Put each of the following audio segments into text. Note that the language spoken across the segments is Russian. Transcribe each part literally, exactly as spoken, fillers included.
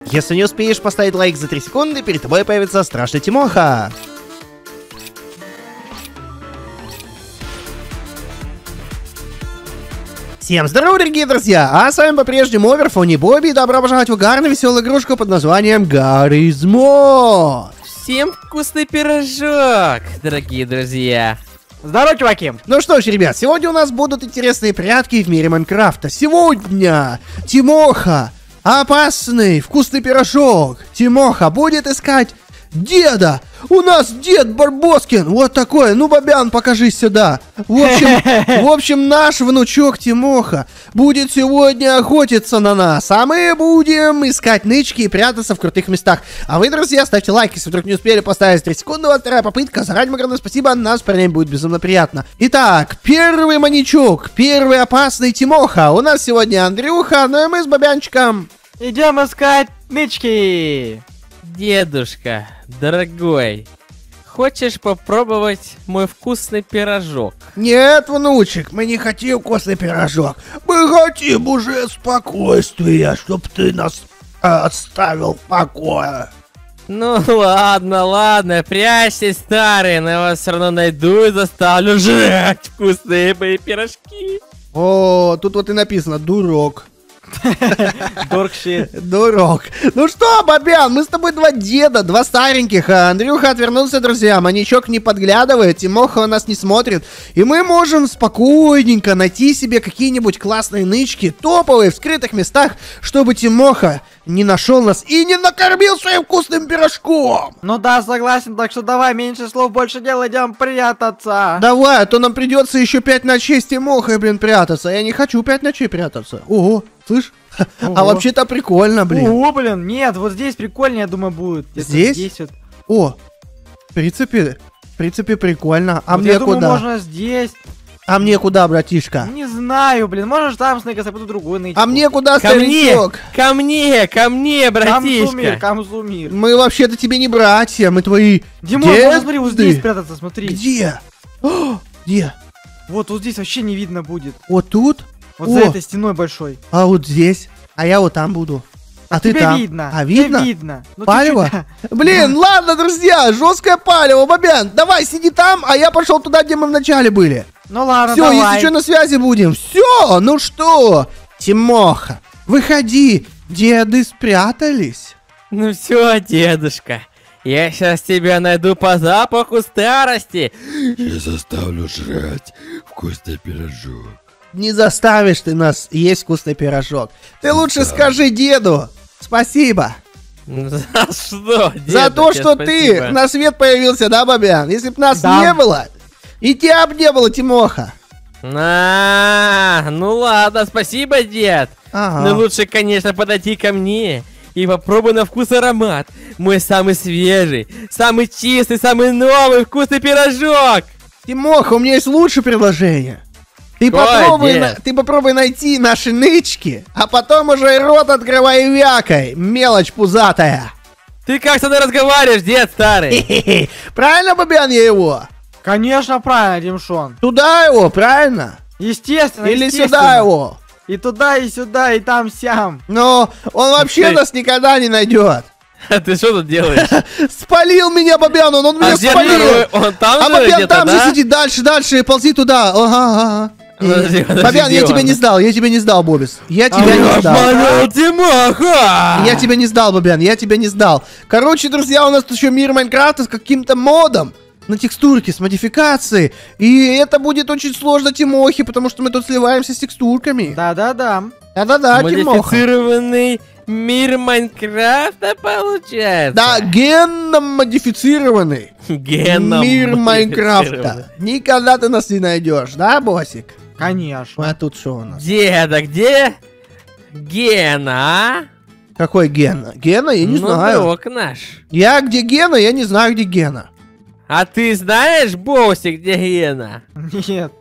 Если не успеешь поставить лайк за три секунды, перед тобой появится страшный Тимоха. Всем здорово, дорогие друзья! А с вами по-прежнему Оверфони Бобби, и добро пожаловать в угарную веселую игрушку под названием Garry's Mod. Всем вкусный пирожок, дорогие друзья! Здорово, чуваки! Ну что ж, ребят, сегодня у нас будут интересные прятки в мире Майнкрафта. Сегодня Тимоха, опасный вкусный пирожок, Тимоха будет искать деда! У нас дед Барбоскин! Вот такой! Ну, Бобян, покажись сюда! В общем, в общем, наш внучок Тимоха будет сегодня охотиться на нас, а мы будем искать нычки и прятаться в крутых местах. А вы, друзья, ставьте лайк, если вдруг не успели поставить три секунды. Вот вторая попытка. Заранее огромное спасибо, нас парням будет безумно приятно. Итак, первый маньячок, первый опасный Тимоха. У нас сегодня Андрюха, ну и мы с Бобянчиком идем искать нычки! Дедушка, дорогой, хочешь попробовать мой вкусный пирожок? Нет, внучек, мы не хотим вкусный пирожок. Мы хотим уже спокойствия, чтоб ты нас э, отставил в покое. Ну ладно, ладно, прячьтесь, старые, но я вас все равно найду и заставлю жрать вкусные мои пирожки. О, тут вот и написано «дурак». Доркшит. Дурак. Ну что, Бобян, мы с тобой два деда, два стареньких. А Андрюха отвернулся, друзья. Маньячок не подглядывает, Тимоха у нас не смотрит. И мы можем спокойненько найти себе какие-нибудь классные нычки, топовые, в скрытых местах, чтобы Тимоха не нашел нас и не накормил своим вкусным пирожком. Ну да, согласен, так что давай меньше слов, больше дел, идем прятаться. Давай, а то нам придется еще пять ночей с Тимохой, блин, прятаться. Я не хочу пять ночей прятаться. Ого, слышь? Ого. А вообще-то прикольно, блин. О, блин, нет, вот здесь прикольнее, я думаю, будет. Здесь? здесь вот. О, в принципе, в принципе, прикольно. А Вот мне я думаю, куда? можно здесь. А мне куда, братишка? Не знаю, блин, можешь там сныкаться, я буду другой нычку. А мне куда, Ко мне, старичок? ко мне, ко мне, Камсумир, братишка. Камсумир. Мы вообще-то тебе не братья, мы твои Димон, деды. можно, смотри, вот здесь спрятаться, смотри. Где? О, где? Вот, вот здесь вообще не видно будет. Вот тут? Вот О, за этой стеной большой. а вот здесь? А я вот там буду. А ты Тебя там? видно. А видно? Тебя видно. Ну, Палево? чуть-чуть, да. Блин, ладно, друзья, жесткое палево, Бобян. Давай, сиди там, а я пошел туда, где мы вначале были. Ну ладно, Все, давай. если что, на связи будем. Все, ну что, Тимоха, выходи, деды спрятались. Ну все, дедушка, я сейчас тебя найду по запаху старости. Я заставлю жрать вкусный пирожок. Не заставишь ты нас есть вкусный пирожок. Ты лучше Да. скажи деду спасибо. За что, За деда, то, тебе что спасибо. ты на свет появился, да, Бобян? Если б нас Да. не было, и тебя б не было, Тимоха. А, ну ладно, спасибо, дед. Ага. Ну лучше, конечно, подойти ко мне и попробуй на вкус аромат. Мой самый свежий, самый чистый, самый новый вкусный пирожок. Тимоха, у меня есть лучшее предложение. Ты Ой, попробуй, дед. на- ты попробуй найти наши нычки, а потом уже и рот открывай и вякай, мелочь пузатая. Ты как со мной разговариваешь, дед старый? Хе-хе. Правильно, Бобян, я его? Конечно, правильно, Димшон. Туда его, правильно? Естественно, Или естественно. сюда его? И туда, и сюда, и там, сям. Но он вообще Ты- нас никогда не найдет. А ты что тут делаешь? Спалил меня, Бобян, он, он меня А дед спалил. второй, он там А же Бобян где-то, там же да? сидит, дальше, дальше, ползи туда. Ага, ага. Подожди, подожди, Бобян, я где тебя он? не сдал, я тебя не сдал, Бобис. Я тебя А, не сдал. Обманул Тимоха! Я тебя не сдал, Бобян, я тебя не сдал. Короче, друзья, у нас тут еще мир Майнкрафта с каким-то модом на текстурке, с модификацией. И это будет очень сложно Тимохе, потому что мы тут сливаемся с текстурками. Да-да-да. Да-да-да, Тимоха. Модифицированный мир Майнкрафта получается. Да, генно модифицированный Геном мир Майнкрафта. модифицированный. Никогда ты нас не найдешь, да, Босик? Конечно. А тут что у нас? Деда, где Гена, а? Какой Гена? Гена, я не ну, знаю. друг наш. Я где Гена, я не знаю, где Гена. А ты знаешь, Боусик, где Гена? Нет.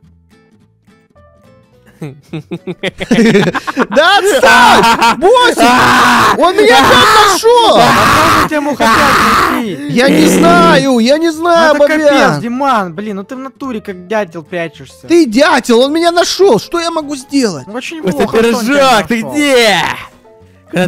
Да отстань! Босик! Он меня опять нашел! А как тему хотят найти? Я не знаю, я не Ну знаю, это капец, Бобян. Диман, блин, ну ты в натуре как дятел прячешься. Ты дятел, он меня нашел. Что я могу сделать? Ну, очень Костя, плохо, что он тебя пирожок, ты нашел. где? Когда ты...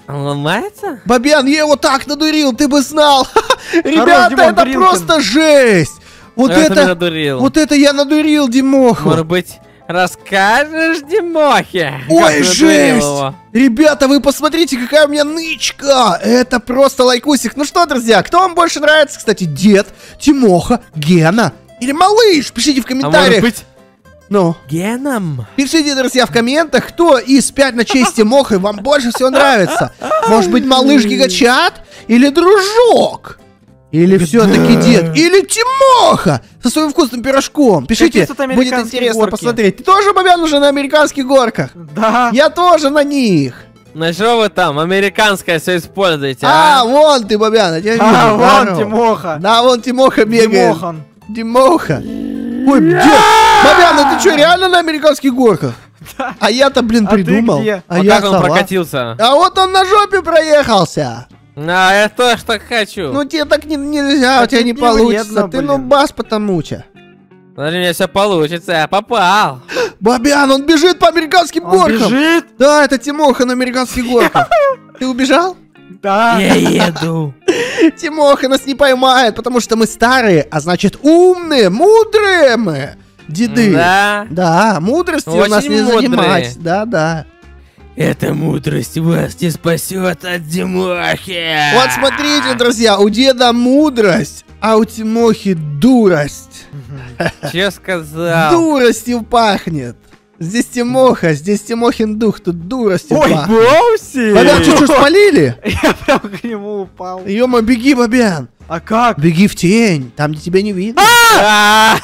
Он ломается? Бобян, я его так надурил, ты бы знал. Ребята, Димон, это Брилкин. просто жесть. Вот Это меня это, надурил. вот это я надурил Димоху. Может быть, расскажешь Димохе? Ой, как ты надурил жесть! его? Ребята, вы посмотрите, какая у меня нычка! Это просто лайкусик. Ну что, друзья, кто вам больше нравится, кстати, дед, Тимоха, Гена или малыш? Пишите в А может комментариях. быть, Ну, Геном? пишите, друзья, в комментах, кто из пять ночей с Тимохой вам больше всего нравится. Может быть, малыш Гигачат или дружок? Или все-таки дед? Или Тимоха со своим вкусным пирожком? Пишите, тут будет американские интересно горки? посмотреть. Ты тоже, Бобян, уже на американских горках? Да. Я тоже на них. Ну что вы там, американское все используете, А, а? вон ты, Бобян, я тебя вижу. А, вон Здорово. Тимоха. Да, вон Тимоха бегает. Тимохан. Тимоха. Ой, дед. Бобян, а ты что, реально на американских горках? Да. А я-то, блин, А ты придумал. где? А А я как он сова. прокатился? А вот он на жопе проехался. А, я тоже так хочу. Ну тебе так не, нельзя, А у тебя тут не не получится. вредно, Ты ну блин. бас потому че. Смотри, у меня все получится, я попал. Бобян, он бежит по американским Он горкам. бежит? Да, это Тимоха на американских горках. Ты убежал? Да. Я еду. Тимоха нас не поймает, потому что мы старые, а значит умные, мудрые мы. Деды. Да. Да, мудростью у Очень нас не мудрые. занимать. Да, да. Эта мудрость вас не спасет от Димохи. Вот смотрите, друзья, у деда мудрость, а у Тимохи дурость. Че сказал? Дуростью пахнет. Здесь Тимоха, здесь Тимохин дух, тут дуростью Ой, пахнет. Вовсе! Бобян, чуть-чуть спалили? Я прям к нему упал. Ё-моё, беги, Бобян. А как? Беги в тень, там, где тебя не видно. А!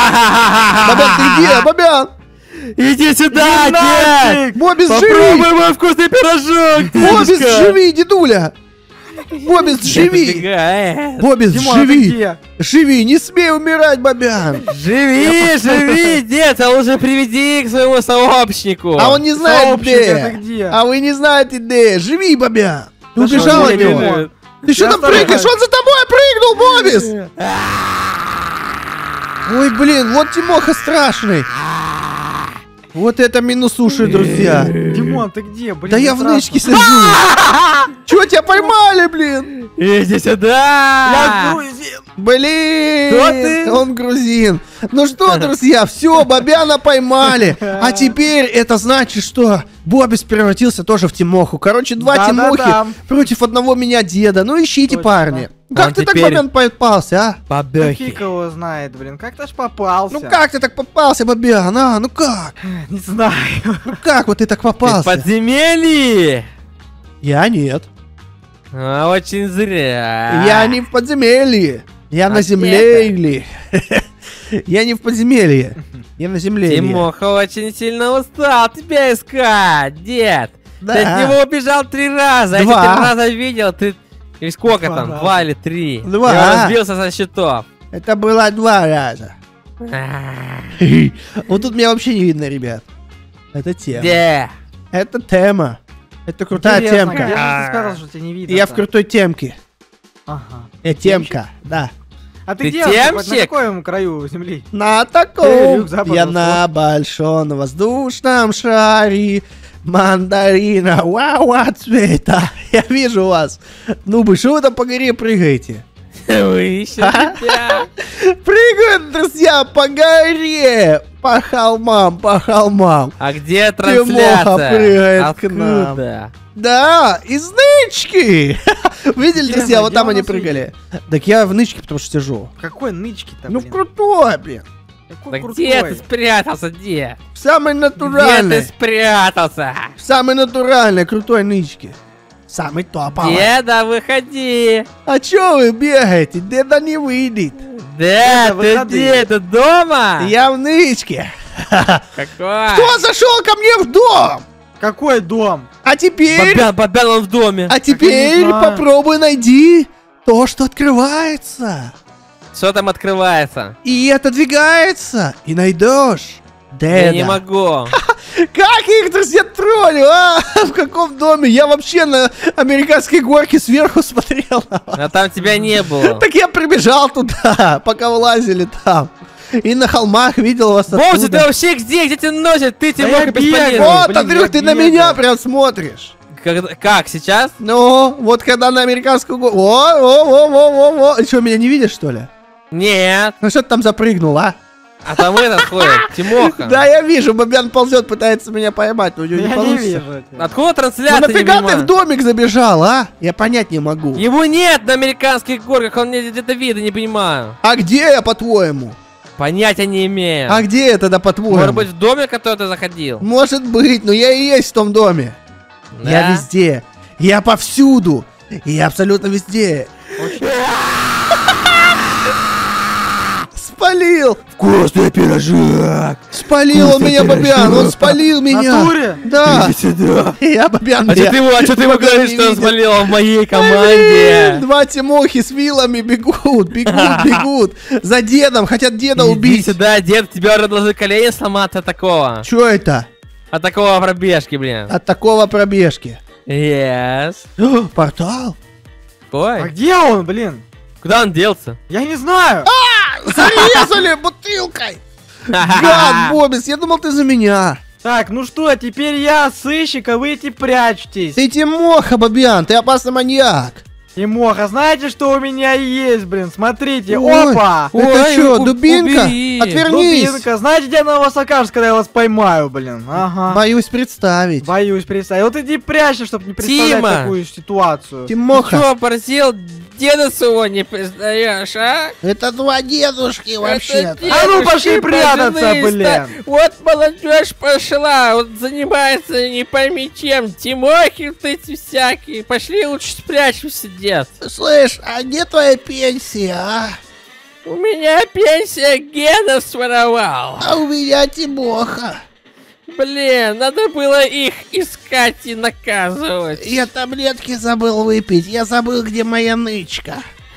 Бобян, ты где, Бобян? Иди сюда, дед! Нафиг! Бобис, живи! Попробуй мой вкусный пирожок, Бобис, дедушка! живи, дедуля! Бобис, Дед живи! убегает. Бобис, Димон, а ты живи! где? Живи, не смей умирать, Бобян! Живи, живи, дед, а лучше приведи к своему сообщнику. А он не знает Сообщник, это где! где? А вы не знаете где! Живи, Бобян! Ты Да убежал что от ты него! делаешь? Ты что Я там прыгаешь? стараюсь. Он за тобой прыгнул, Бобис! Ой, блин, вот Тимоха страшный! Вот это минус уши, друзья! Димон, ты где? Блин, Да мне я в страшно. нычке сижу! Чего тебя поймали, блин? Иди сюда! Я грузин. Блин! Кто ты? Он грузин. Ну что, друзья, все, Бобяна поймали. А теперь это значит, что Бобис превратился тоже в Тимоху. Короче, два Да-да-да. Тимохи против одного меня деда. Ну ищите, Точно. парни. Как Он ты так, теперь- Бобян, попался, а? Да Побехи. фиг его знает, блин. Как-то ж попался. Ну как ты так попался, Бобян, а? Ну как? Не знаю. Ну как вот ты так Ты в попался? подземелье? Я нет. А, очень зря. Я не в подземелье. Я А на где земле. или- Я не в подземелье. Я на земле. Тимоха очень сильно устал тебя искать, дед. Да. Ты от него убежал три раза. Я Два. тебя три раза видел. Ты... И сколько Два там? раза. Два или три? Два. Я разбился со счетов. Это было два раза. А, Вот тут меня вообще не видно, ребят. Это тема. Где? Это тема. Это крутая Интересно, где темка. же ты сказал, что тебя не видно? Я в крутой темке. Ага. Я темка, да. А ты, Ты где? вообще? темщик? На каком краю земли? На Ты таком. юг-запад, Я восход. на большом воздушном шаре. Мандарина, вау, цвета. Я вижу вас. Ну вы что вы там по горе прыгаете? Вы еще тебя. Прыгают, друзья, по горе. По холмам, по холмам. А где прыгает трансляция? к нам. Откуда? Да, из нычки. Видели, Где друзья, она? вот Где там у они нас прыгали. Так я в нычке, потому что сижу. Какой нычки-то, Ну, в блин? крутой, блин. Какой Да где ты крутой? спрятался, где? В самой Где ты натуральной. спрятался? В самой натуральной, крутой нычке. Самый топовый. Деда, выходи. А чё вы бегаете? Деда не выйдет. Да, Деда, ты выходи. где? Ты дома? Я в нычке. Какой? Кто зашел ко мне в дом? Какой дом? А теперь... Бобян, Бобян, он в доме. А теперь знаю. попробуй найди то, что открывается. Что там открывается? И отодвигается. И найдешь. Деда. Я не могу. Как я их, друзья, троллю, а? В каком доме? Я вообще на американской горке сверху смотрел. А там тебя не было. Так я прибежал туда, пока влазили там. И на холмах видел вас Бомси, ты оттуда. вообще где? Где тебя носят? Ты Да Тимоха я бесполезный. бегаю. Вот, Блин, Андрюх, я ты на бегаю. меня прям смотришь. Как, как сейчас? Ну, вот когда на американскую горку... О, о, о, о, о, о. Что, меня не видишь, что ли? Нет. Ну что ты там запрыгнул, а? А там этот ходит, Тимоха. Да, я вижу, Бобян ползет, пытается меня поймать, но у него не Я не получится. вижу тебя. Откуда Ну трансляция? не нафига ты понимаю? в домик забежал, а? Я понять не могу. Его нет на американских горках, он мне где-то видно, не понимаю. А где я, по-твоему? Понятия не имею. А где я тогда, по-твоему? Может быть, в доме, в который ты заходил? Может быть, но я и есть в том доме. Да? Я везде. Я повсюду. Я абсолютно везде. Спалил! Вкусный пирожок! Спалил он меня, Бобян! Он спалил меня! Натуре? Да! Иди сюда! Я, Бобян, А что я- ты ему, а что ты ему Бобян говоришь, не что он видит. свалил в моей Блин, команде? два Тимохи с вилами бегут, бегут, бегут. За дедом, хотят деда Иди убить. сюда, дед, тебя уже должны колени сломаться от такого. Чё это? От такого пробежки, блин. От такого пробежки. Yes. О, портал? А Ой, где он, блин? куда он делся? Я не знаю. Зарезали бутылкой! Гад, Бобис, я думал, ты за меня. Так, ну что, теперь я сыщик, а вы эти прячетесь. Ты Тимоха, Бобян, ты опасный маньяк. Тимоха, знаете, что у меня есть, блин? Смотрите, Ой, опа! Это Ой, что, у- дубинка? убери. Отвернись. Дубинка. Знаете, где она вас окажется, когда я вас поймаю, блин? Ага. Боюсь представить. Боюсь представить. Вот иди прячься, чтобы не представлять Тима! такую ситуацию. Ты Тимоха, что, просил деда своего не признаешь, а? это два дедушки вообще-то. Это А ну, дедушки пошли прятаться, пожены, блин. ста- Вот молодежь пошла, вот занимается не пойми чем, Тимохи вот эти всякие. Пошли лучше спрячемся, дед. Слышь, а где твоя пенсия, а? У меня пенсия генов своровал. А у меня Тимоха. Блин, надо было их искать и наказывать. Я таблетки забыл выпить, я забыл, где моя нычка.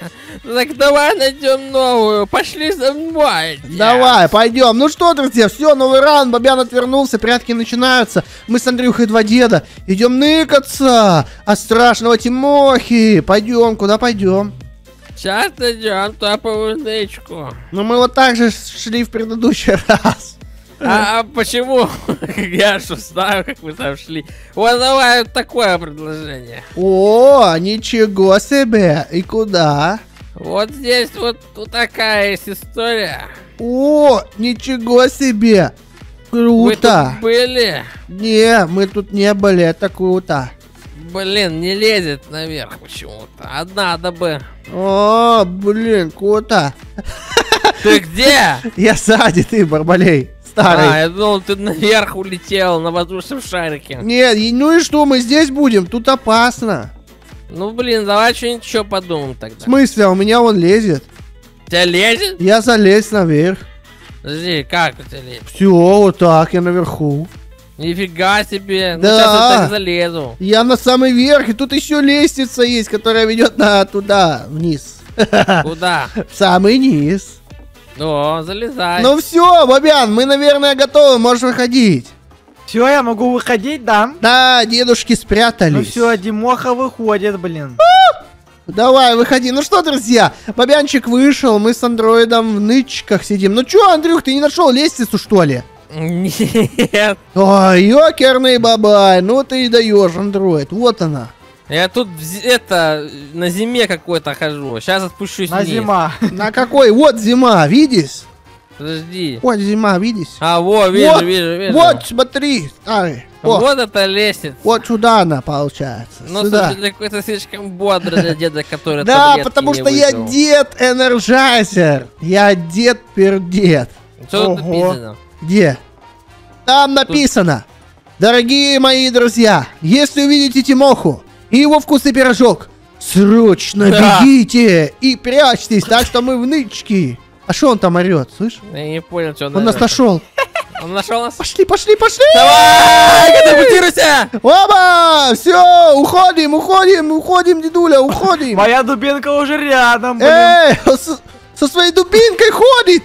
Так давай найдем новую, пошли за мной. дед. Давай, пойдем. Ну что, друзья, все, новый раунд, Бобян отвернулся, прятки начинаются. Мы с Андрюхой два деда идем ныкаться от страшного Тимохи. Пойдем, куда пойдем? Сейчас найдем топовую нычку. Ну мы вот так же шли в предыдущий раз. А, а почему? Я что знаю, как вы там шли. Вот давай вот такое предложение. О, ничего себе. И куда? Вот здесь вот, вот такая есть история. О, ничего себе. Вы Круто. тут были? Не, мы тут не были, это круто. Блин, не лезет наверх почему-то. А надо бы. О, блин, круто. Ты где? Я сзади, ты, Барбалей, А, старый. я думал, ты наверх улетел на воздушном шарике. Нет, и- ну и что, мы здесь будем? Тут опасно. Ну, блин, давай что-нибудь еще подумаем В тогда. смысле, а у меня он лезет. Тебя лезет? Я залез наверх. Подожди, как у тебя лезет? Все, вот так, я наверху. Нифига себе. Ну, Да. сейчас я так залезу. Я на самый верх, и тут еще лестница есть, которая ведет на туда, вниз. Куда? В самый низ. Ну, залезай. Ну все, Бобян, мы, наверное, готовы, можешь выходить. Все, я могу выходить, да? Да, дедушки Ну спрятались. все, Димоха выходит, блин. Давай, выходи. Ну что, друзья, Бобянчик вышел, мы с андроидом в нычках сидим. Ну что, Андрюх, ты не нашел лестницу, что ли? Нет. Ой, ёкерный бабай, ну ты и даешь, андроид, вот она. Я тут в зи- это на зиме какой-то хожу. Сейчас отпущусь На вниз. зима. На какой? Вот зима, видишь? Подожди. Вот зима, видишь? А, во, вижу, вот, вижу, вижу. вот, смотри, старый. О, Вот это лестница. вот сюда она, получается. Ну, сюда. слушай, ты какой-то слишком бодрый для деда, который Да, таблетки потому не что я выпил. дед Энерджайзер. Я дед пердед. Что тут Ого. написано? Где? Там написано. Дорогие мои друзья, если увидите Тимоху и его вкусный пирожок, срочно Да. бегите и прячьтесь, так что мы в нычке. А что он там орет, слышь? Я не понял, что он Он нас орёт. нашел. Он нашел нас? Пошли, пошли, пошли! Давай, катапультируйся! Оба! Все, уходим, уходим, уходим, дедуля, уходим. Моя дубинка уже рядом, блин. Эй, с- со своей дубинкой ходит.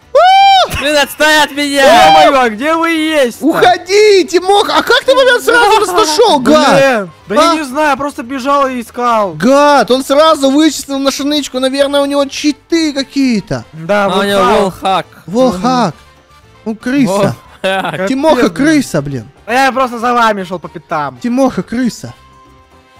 У! Блин, отстой от меня! Ё-моё, а где вы есть? Уходи, Тимоха! А как ты меня сразу нас нашел, гад? Блин, да А? я не знаю, просто бежал и искал. Гад, он сразу вычислил нашу нычку. Наверное, у него читы какие-то. Да, А у вот него так. волхак. Волхак. Он крыса. Волхак. Капец, Тимоха блин. крыса, блин. А я просто за вами шел по пятам. Тимоха крыса.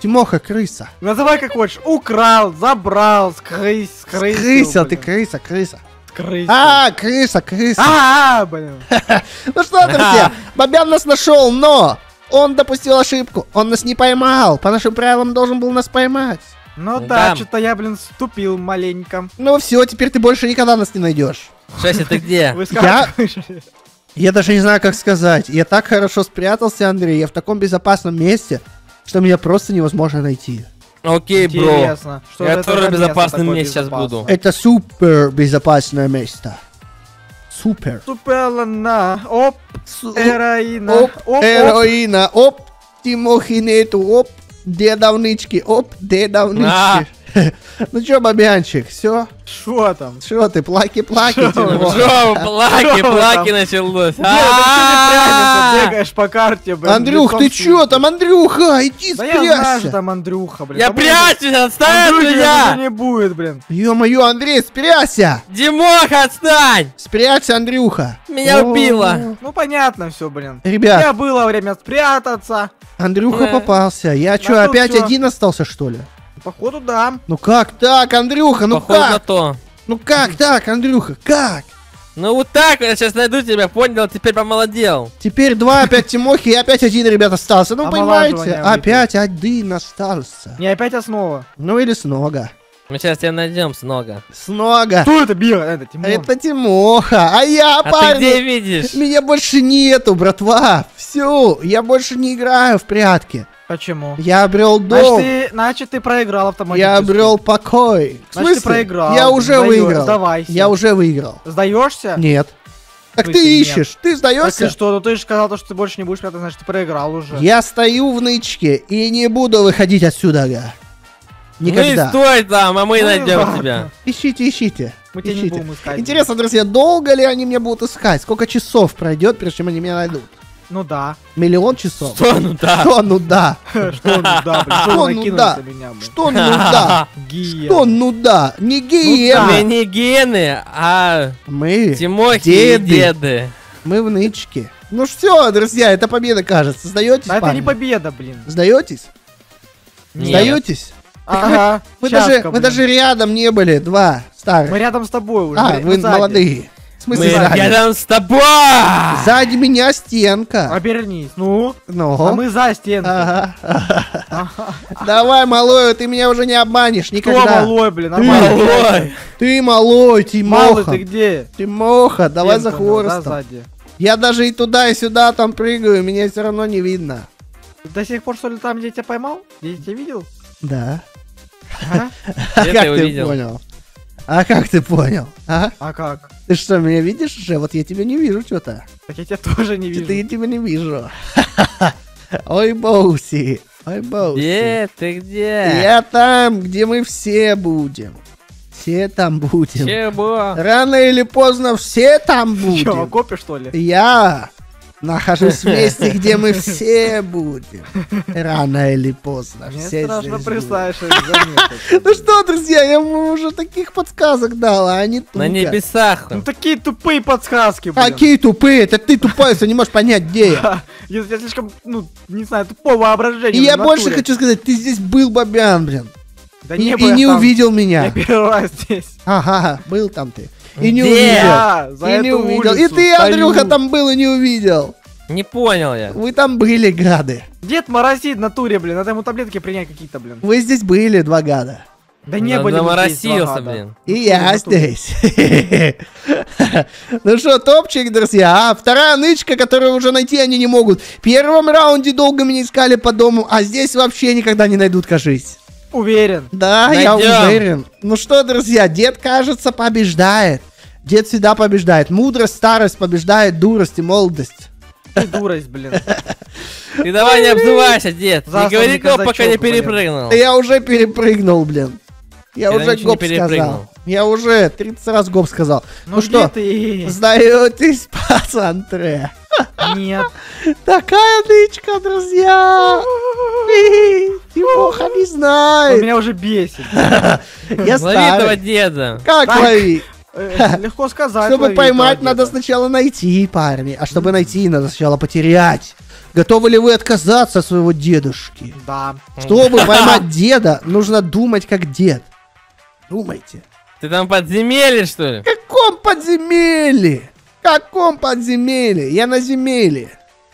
Тимоха, крыса. Называй как хочешь. Украл, забрал, скрыс, скрысил. Крыса, ты блин. крыса, крыса. Скрысил. А, крыса, крыса. А, блин. Ну что, друзья, Бобян нас нашел, но он допустил ошибку. Он нас не поймал. По нашим правилам должен был нас поймать. Ну Ну да, да. что-то я, блин, ступил маленько. Ну все, теперь ты больше никогда нас не найдешь. Шеся, ты где? Вы Я- скажете. Я даже не знаю, как сказать. Я так хорошо спрятался, Андрей. Я в таком безопасном месте, что меня просто невозможно найти. Окей, бро. Интересно. Что Я же это тоже за в место безопасном такое месте сейчас безопасное? буду. Это супер безопасное место. Супер. Супелана, оп, Су- эроина, Оп, оп, оп. Эроина, оп, Тимохи нету, оп, дедовнички, оп, дедовнички. Ну чё, Бобянчик, все? Шо там? Что ты, плаки-плаки, Шо? Тимоха? Жо, плаки, Шо плаки там? началось. Где ты прячешься, А-а-а! бегаешь по карте, блин? Андрюх, лицом ты к- чё там, Андрюха, иди Да я знаю, что спрячься. там Андрюха, блин. Я Там прячусь, отстань от Андрюхи уже меня! не будет, блин. Ё-моё, Андрей, спрячься. Димоха, отстань! Спрячься, Андрюха. Меня О, убило. Ну понятно все, блин. У Ребят, меня было время спрятаться. Андрюха Э. попался. Я чё, тут опять чё? один остался, что ли? Походу, да. Ну как так, Андрюха, ну Похоже на как? то. Ну как так, Андрюха, как? Ну вот так вот я сейчас найду тебя, понял? Теперь помолодел. Теперь два, опять Тимохи и опять один, ребят, остался. Ну, понимаете, Омолаживание опять один остался. Не, опять основа. Ну или снога. Мы сейчас тебя найдем снова. Снога. Кто это бил? Это Тимон. Это Тимоха. А я, А ты парни, где видишь? меня больше нету, братва. Все, я больше не играю в прятки. Почему? Я обрел Значит дом. ты, значит, ты проиграл автоматически. Я обрел покой. В Значит, ты смысле? проиграл. Я уже Сдаё- выиграл. сдавайся. Я уже выиграл. Сдаешься? Нет. Так В ты смысле нет? ищешь, ты Так сдаешься? и что? Ну ты же сказал, то, что ты больше не будешь прятаться, значит, ты проиграл уже. Я стою в нычке и не буду выходить отсюда. га. Никогда. Ну и стой там, а мы Ну и найдем ладно. тебя. Ищите, ищите. Мы тебя не ищите. будем искать. Интересно, друзья, долго ли они меня будут искать? Сколько часов пройдет, прежде чем они меня найдут? Ну да. Миллион часов? Что, ну да. Что, ну да? Что ну да, блин. Что Что ну накинулись да? на меня, блин. Что, ну да? Гия. Что, ну да? Не геем. да. Мы не гены, а Мы Тимохи и деды. деды. Мы в нычке. Ну все, друзья, это победа, кажется. Сдаетесь, Да это парни? не победа, блин. Сдаетесь? Нет. Сдаетесь? Ага. Мы чашка, даже, мы блин. даже рядом не были, два старых. Мы рядом с тобой уже. А, мы- вы мы сзади. молодые. В Мы смысле, сзади? рядом с тобой! Сзади меня стенка. Обернись. Ну, Ну. а мы за стенкой. Ага. Ага. Давай, малой, ты меня уже не обманешь Кто никогда. малой, блин? Нормально. Малой! Ты малой, Малый, Тимоха. ты где? Тимоха, давай за Стенку, ну, да, хворостом. сзади. Я даже и туда, и сюда там прыгаю, меня все равно не видно. До сих пор, что ли, там, где я тебя поймал? Где я тебя видел? Да. Ага. А Где как ты его ты видел? понял? А как ты понял? А? А как? Ты что, меня видишь уже? Вот я тебя не вижу что-то. Так я тебя тоже не вижу. Ты я тебя не вижу. Ой, Боуси. Ой, Боуси. Где ты где? Я там, где мы все будем. Все там будем. Чего? Рано или поздно все там Ты чё, в будем. окопе, что ли? Я нахожусь в месте, где мы все будем. Рано или поздно. Мне все страшно здесь будем. представить, что это за место. Ну что, друзья, я вам уже таких подсказок дал, а они На туго. небесах. Ну такие тупые подсказки, блин. Какие тупые, это ты тупой, если не можешь понять, где я. Я, я слишком, ну, не знаю, тупого воображения. И я в больше натуре. хочу сказать, ты здесь был, Бобян, блин. Да И, не и был я не там. увидел Я меня. первый раз здесь. Ага, был там ты. И не Где? увидел. Я за И не эту увидел. И улицу ты, стою. Андрюха, там был и не увидел. Не понял я. Вы там были, гады. Дед моросит в натуре, блин. Надо ему таблетки принять какие-то, блин. Вы здесь были, два гада. Да не Да- были мы здесь, наморосился, ага, да. блин. И Ну, я в натуре. здесь. Ну что, топчик, друзья. А вторая нычка, которую уже найти они не могут. В первом раунде долго меня искали по дому, а здесь вообще никогда не найдут, кажись. Уверен. Да, я Найдем. уверен. Ну что, друзья, дед, кажется, побеждает. Дед всегда побеждает. Мудрость, старость побеждает дурость и молодость. Ты дурость, блин. Ты давай не обзывайся, дед. Не Засланный говори гоп, пока не казачок, блин. перепрыгнул. Я уже перепрыгнул, блин. Я Я уже ничего не гоп перепрыгнул. сказал. Я уже тридцать раз гоп сказал. Ну, Ну что, где ты? сдаетесь, пацантре? Нет. Такая нычка, друзья. Хи-хи, Тимоха не Он знает. меня уже бесит. Я Лови этого старый. деда. Как Так. лови? Э, Легко сказать. Чтобы лови поймать, этого надо деда. сначала найти, парни. А чтобы найти, надо сначала потерять. Готовы ли вы отказаться от своего дедушки? Да. Чтобы поймать деда, нужно думать как дед. Думайте. Ты там подземелье, что ли? В каком подземелье? В каком подземелье? Я на земле.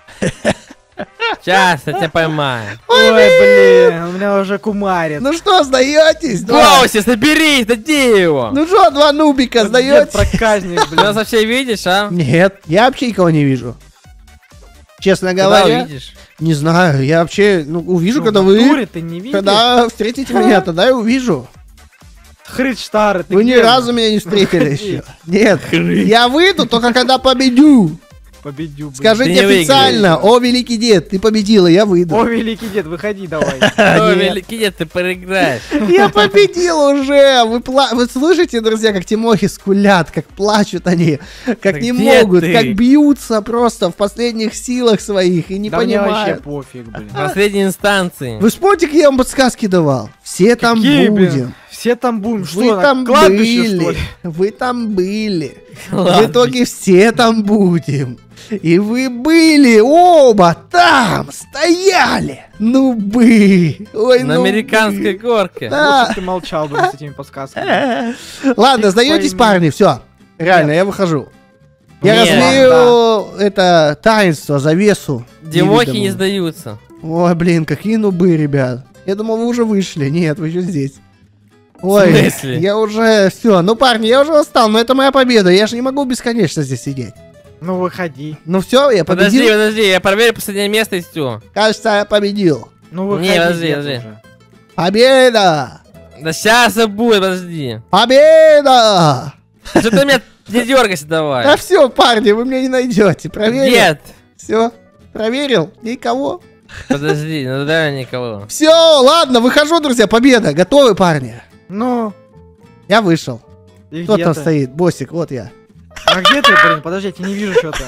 Сейчас я тебя поймаю. Ой, блин, у меня уже кумарит. Ну что, сдаетесь? Два? Гоуси, соберись, дади его. Ну что, два нубика, Дед сдаетесь? проказник, Ты нас блин. вообще видишь, а? Нет, я вообще никого не вижу. Честно Когда говоря, увидишь? не знаю, я вообще ну, увижу, Ну, когда в вы... натуре ты не видишь? Когда встретите меня, тогда я увижу. Хрыть штары, ты Вы ни где? разу меня не встретили еще. Нет, я выйду только когда победю. Победю, блин. Скажите Ты не официально, о, великий дед, ты победила, я О, выйду. великий дед, выходи давай. О, нет. великий дед, ты проиграешь. Я победил уже! Вы, пла- вы слышите, друзья, как Тимохи скулят, как плачут они, как Так не где могут, ты? как бьются просто в последних силах своих и не Да мне вообще понимают. пофиг, блин. В последней инстанции. Вы вспомните, какие я вам подсказки давал? Все там Какие, блин? будем. Все там будем. Вы Что, на там кладбище, что были. ли? Вы там были. В Ладно. итоге все там будем. И вы были оба там, стояли. Ну бы. Ой, На ну американской бы. горке. Да. Лучше ты молчал, блин, с этими подсказками. Ладно, Ты сдаетесь, пойми. парни, все. Реально, я выхожу. Я Нет. разлею это таинство, завесу. Димохи не невидимую. сдаются. Ой, блин, какие нубы, ребят. Я думал, вы уже вышли. Нет, вы еще здесь. Ой, В смысле? я уже... Все, ну, парни, я уже устал, но это моя победа. Я же не могу бесконечно здесь сидеть. Ну, выходи. Ну все, я Подожди, победил. подожди, я проверю последнее место и все. Кажется, я победил. Ну, выходи, Не, подожди, дед подожди. уже. Победа! Да сейчас и будет, подожди. Победа! Что ты меня не дергайся Да давай. все, парни, вы меня не найдете. Проверил? Нет. Все, проверил? Никого. Подожди, ну да, никого. Все, ладно, выхожу, друзья, победа. Готовы, парни? Ну, Я вышел. и Кто где там ты? стоит? Боссик, вот я. А где ты, блин? Подожди, я тебя не вижу что-то.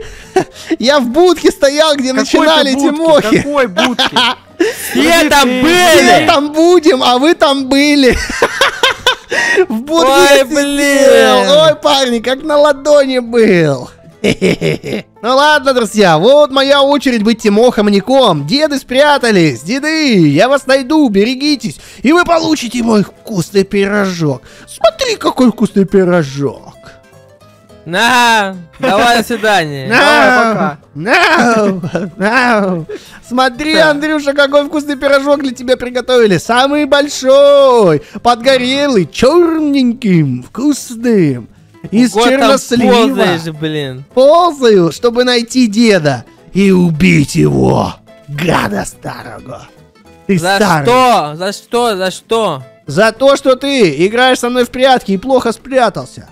Я в будке стоял, где начинали Тимохи. Какой будки? Все там Мы были! там будем, а вы там были. В будке Ой, я блин. сидел. Ой, парни, как на ладони был. Ну ладно, друзья, вот моя очередь быть Тимохом-маньяком. Деды спрятались, деды, я вас найду, берегитесь, и вы получите мой вкусный пирожок. Смотри, какой вкусный пирожок. На, давай до свидания. Давай, пока. No, no. Смотри, Андрюша, какой вкусный пирожок для тебя приготовили. Самый большой, подгорелый, черненьким, вкусным. Из Вот там чернослива. ползаешь, блин. Ползаю, чтобы найти деда и убить его, гада старого. Ты За старый. что? За что? За что? За то, что ты играешь со мной в прятки и плохо спрятался.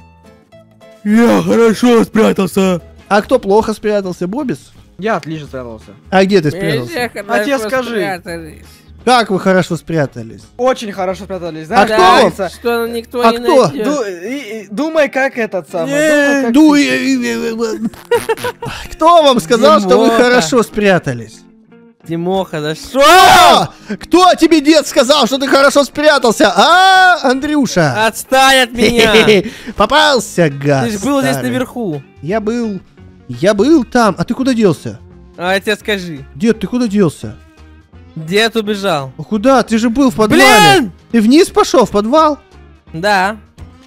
Я хорошо спрятался. А кто плохо спрятался, Бобис? Я отлично спрятался. А где ты спрятался? А тебе скажи. Как вы хорошо спрятались? Очень хорошо спрятались. А Знаешь, кто? как говорится, Что никто А не кто? найдет. ду- и- и- Думай, как этот самый. Э, думай, как ду- ты. э, э, э, Кто вам сказал, что вы Димоха. хорошо спрятались? Тимоха, за что? А! Кто тебе, дед, сказал, что ты хорошо спрятался? А, Андрюша? Отстань от меня! Попался, гад. Ты же был здесь старый. наверху. Я был... Я был там. А ты куда делся? А тебе скажи. Дед, ты куда делся? Дед убежал. А куда? Ты же был в подвале. Блин! Ты вниз пошел, в подвал? Да.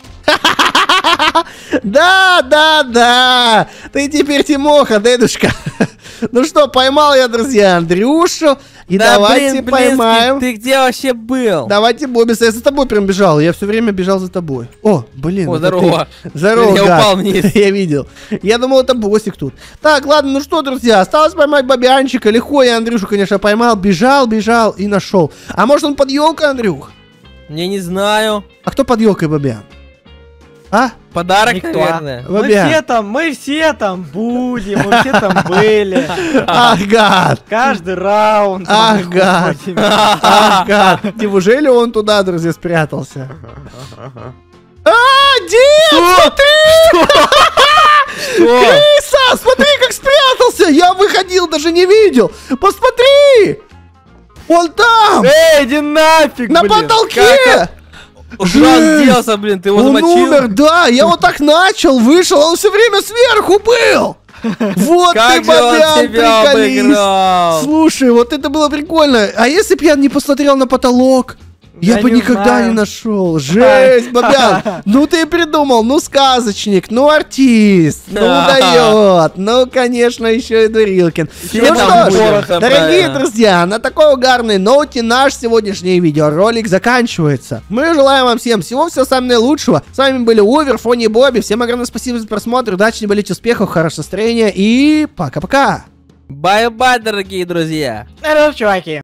Да, да, да. Ты теперь Тимоха, дедушка. Ну что, поймал я, друзья, Андрюшу. И Да, давайте блин, блинский, поймаем. ты где вообще был? Давайте, Бобис, я за тобой прям бежал. Я все время бежал за тобой. О, блин. О, это здорово. ты. Здорово, Я гад. упал вниз. Я видел. Я думал, это Босик тут. Так, ладно, ну что, друзья, осталось поймать Бобянчика. Легко я Андрюшу, конечно, поймал. Бежал, бежал и нашел. А может он под елкой, Андрюх? Не, не знаю. А кто под елкой, Бобян? А? Подарок, Никто. наверное. Мы Бобян. все там, мы все там будем, мы все там были. Ах, гад. Каждый раунд. Ах, мы гад. ходим. Ах, гад. Неужели он туда, друзья, спрятался? А, дед, смотри! Что? Крыса, смотри, как спрятался! Я выходил, даже не видел! Посмотри! Он там! Эй, иди нафиг, На блин. потолке! Куда он делся, блин? Ты его Он замочил? умер, да! Я вот так начал, вышел, он все время сверху был! Вот ты, Как же он Бобян, себя приколист. обыграл. Слушай, вот это было прикольно. А если бы я не посмотрел на потолок? Я, Я бы не никогда знаю. не нашел. Жесть, Бобян. Ну ты придумал, ну сказочник, ну артист, ну дает. Ну, конечно, еще и Дурилкин. Все Ну там что ж, порохом, дорогие правильно. друзья, на такой угарной ноте наш сегодняшний видеоролик заканчивается. Мы желаем вам всем всего всего самого наилучшего. С вами были Увер, Фони и Бобби. Всем огромное спасибо за просмотр. Удачи, не болеть, успехов, хорошего настроения и пока-пока. Бай-бай, дорогие друзья. Здорово, чуваки.